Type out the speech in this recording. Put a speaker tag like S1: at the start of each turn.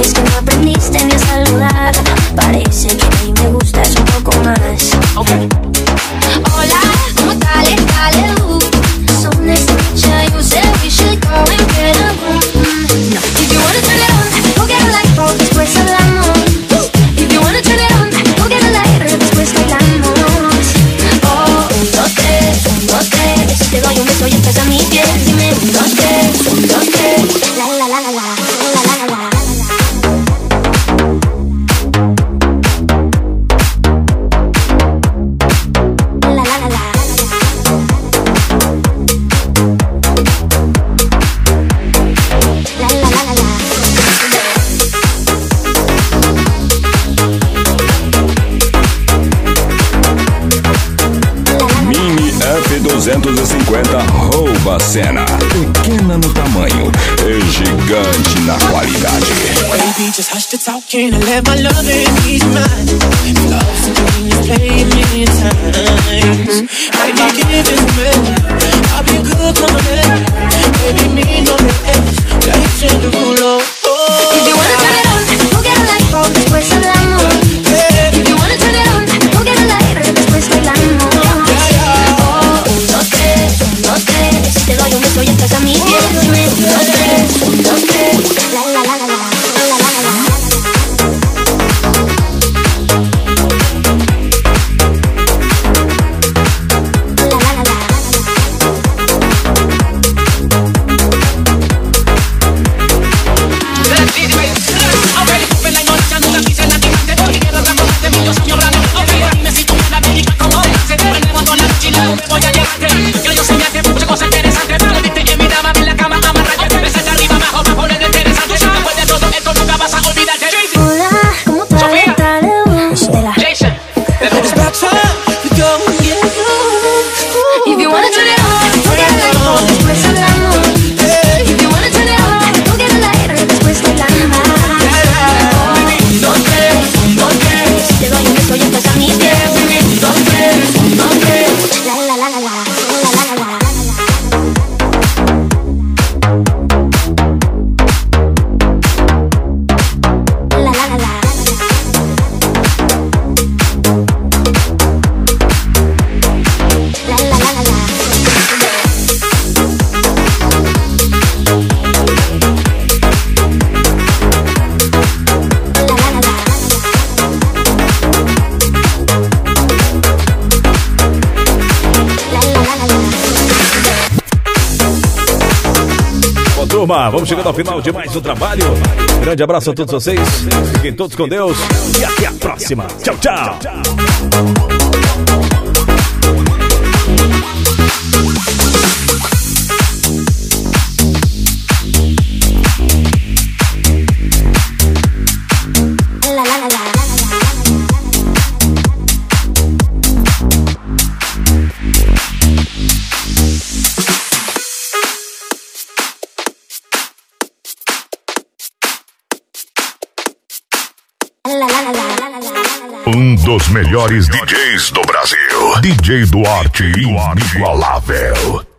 S1: Es que no aprendiste ni a saludar. Parece que a mí me gustas un poco más.
S2: Okay.
S1: Hola, ¿cómo tal? So nice to meet ya. You said we should go and get a room. No. If you wanna turn it on, go get a light bulb, después hablamos. If you wanna turn it on, go get a lighter, después bailamos. Oh, 1, 2, 3, 1, 2, 3. Te doy un beso y estás a mi piel. Dime 1, 2, 3, 1, 2, 3. La la la la la, la la la la.
S3: F250 Rouba Cena. Pequena no tamanho e gigante na qualidade.
S2: Baby, just hush the talking and let my love ease mine. Love something you play many times. Baby, give it to me. I'll be good, come on, baby, me no less. Lights in the culo.
S1: If you wanna turn it on, go get a light bulb, después hablamos. If you wanna turn it on, go get a lighter, después bailamos. Oh, 1, 2, 3, 1, 2, 3. Te doy un beso y estás a mi piel. Dime 1, 2, 3, 1, 2, 3. La la la la la, la la la la.
S4: Turma, vamos chegando ao final de mais um trabalho. Grande abraço a todos vocês. Fiquem todos com Deus e até a próxima. Tchau, tchau.
S3: Um dos melhores DJs do Brasil. DJ Duarte, inigualável.